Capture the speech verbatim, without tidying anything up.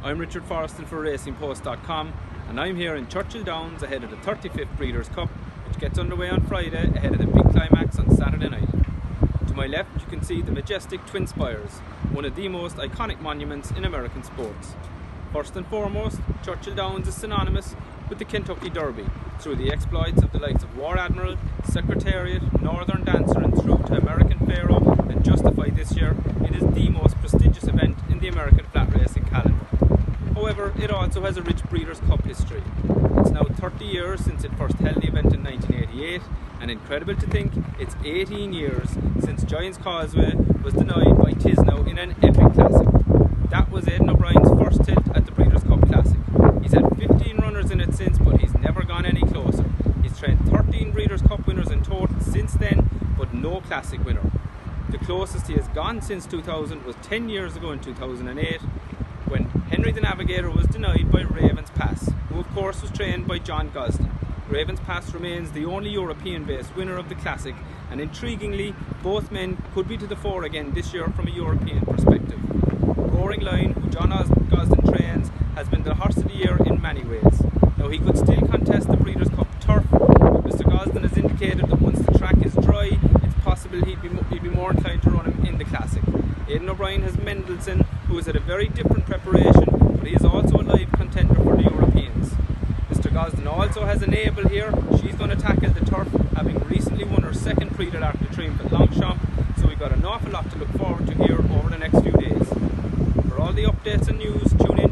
I'm Richard Forrestal for Racing Post dot com, and I'm here in Churchill Downs ahead of the thirty-fifth Breeders' Cup, which gets underway on Friday ahead of the big climax on Saturday night. To my left you can see the majestic Twin Spires, one of the most iconic monuments in American sports. First and foremost, Churchill Downs is synonymous with the Kentucky Derby, through the exploits of the likes of War Admiral, Secretariat, Northern Dancer and through to American Pharaoh and Justified this year. It is the most prestigious event in the American flat racing calendar. However, it also has a rich Breeders' Cup history. It's now thirty years since it first held the event in nineteen eighty-eight, and incredible to think it's eighteen years since Giant's Causeway was denied by Tisno in an epic classic. That was Aidan O'Brien's first tilt at the Breeders' Cup Classic. He's had fifteen runners in it since, but he's never gone any closer. He's trained thirteen Breeders' Cup winners in total since then, but no Classic winner. The closest he has gone since two thousand was ten years ago in two thousand eight, when Henry the Navigator was denied by Ravens Pass, who of course was trained by John Gosden. Ravens Pass remains the only European-based winner of the Classic, and intriguingly, both men could be to the fore again this year from a European perspective. Roaring Lion, who John Gosden trains, has been the horse of the year in many ways. Now he could still contest the Breeders' Cup turf, but Mister Gosden has indicated that once the track is dry, it's possible he'd be, he'd be more inclined to run him in the Classic. Aidan O'Brien has Mendelssohn, who is at a very different preparation, but he is also a live contender for the Europeans. Mister Gosden also has an Able here. She's going to tackle the turf, having recently won her second Prix de l'Arc de Triomphe at Longchamp, so we've got an awful lot to look forward to here over the next few days. For all the updates and news, tune in